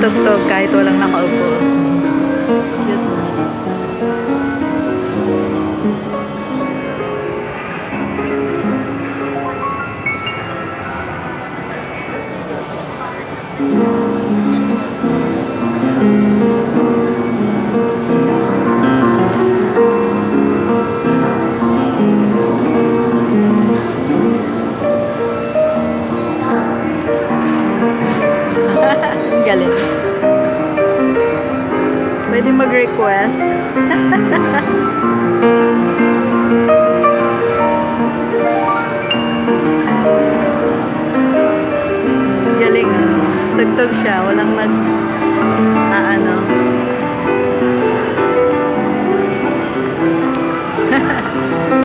tumutugtog kahit walang nakaupo. Cute na. Galing. Pwede mag-request. Galing. Tugtog siya. Walang